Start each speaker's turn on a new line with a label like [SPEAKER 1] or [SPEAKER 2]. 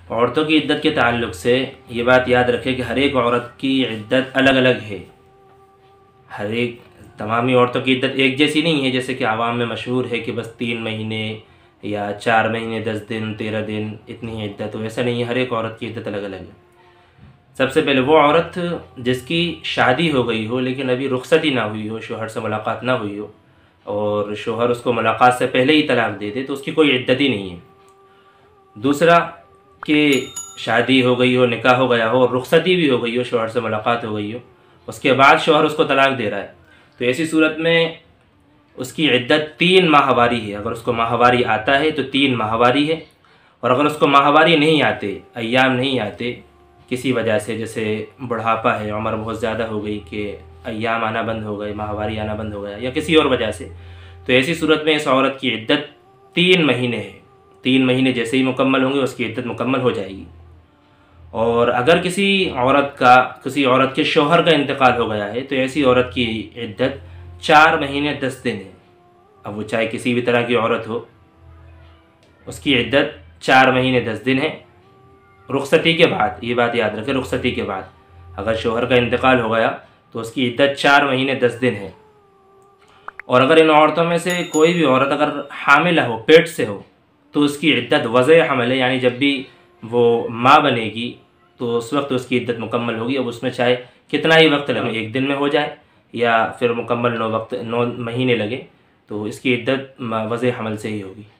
[SPEAKER 1] औरतों की इद्दत के ताल्लुक़ से ये बात याद रखें कि हर एक औरत की इद्दत अलग अलग है। हर एक तमामी औरतों की इद्दत एक जैसी नहीं है। जैसे कि आवाम में मशहूर है कि बस 3 महीने या 4 महीने 10 दिन 13 दिन इतनी ही इद्दत हो, ऐसा नहीं है। हर एक औरत की इद्दत अलग अलग है। सबसे पहले वो औरत जिसकी शादी हो गई हो लेकिन अभी रुखसती ना हुई हो, शोहर से मुलाकात ना हुई हो और शोहर उसको मुलाकात से पहले ही तलाक दे दे तो उसकी कोई इद्दत ही नहीं है। दूसरा कि शादी हो गई हो, निकाह हो गया हो और रुखसती भी हो गई हो, शोहर से मुलाकात हो गई हो, उसके बाद शोहर उसको तलाक दे रहा है तो ऐसी सूरत में उसकी इद्दत 3 माहवारी है। अगर उसको माहवारी आता है तो 3 माहवारी है, और अगर उसको माहवारी नहीं आते, अय्याम नहीं आते किसी वजह से, जैसे बुढ़ापा है, उम्र बहुत ज़्यादा हो गई कि अय्याम आना बंद हो गए, माहवारी आना बंद हो गया या किसी और वजह से, तो ऐसी सूरत में इस औरत की इद्दत 3 महीने है। 3 महीने जैसे ही मुकम्मल होंगे उसकी इद्दत मुकम्मल हो जाएगी। और अगर किसी औरत के शौहर का इंतकाल हो गया है तो ऐसी औरत की इद्दत 4 महीने 10 दिन है। अब वो चाहे किसी भी तरह की औरत हो, उसकी इद्दत 4 महीने 10 दिन है। रुखसती के बाद, ये बात याद रखें, रुखसती के बाद अगर शौहर का इंतकाल हो गया तो उसकी इद्दत 4 महीने 10 दिन है। और अगर इन औरतों में से कोई भी औरत अगर हामिला हो, पेट से हो, तो उसकी इद्दत वज़े हमल है, यानी जब भी वो माँ बनेगी तो उस वक्त उसकी इद्दत मुकम्मल होगी। अब उसमें चाहे कितना ही वक्त लगे, 1 दिन में हो जाए या फिर मुकम्मल 9 महीने लगे, तो इसकी इद्दत वज़े हमल से ही होगी।